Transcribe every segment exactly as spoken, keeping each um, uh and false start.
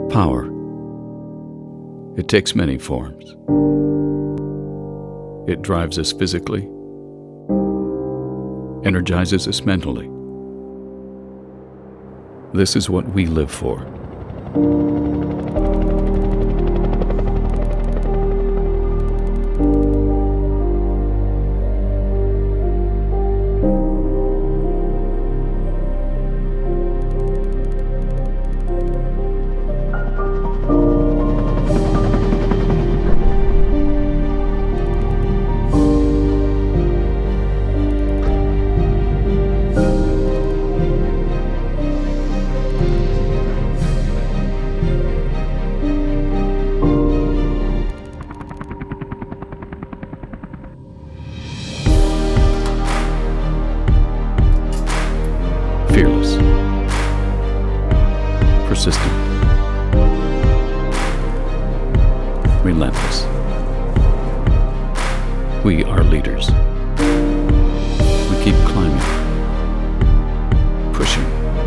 Power. It takes many forms. It drives us physically, energizes us mentally. This is what we live for. Fearless, persistent, relentless. We are leaders. We keep climbing, pushing,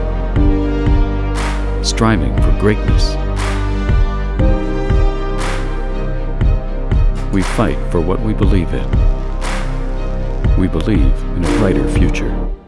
striving for greatness. We fight for what we believe in. We believe in a brighter future.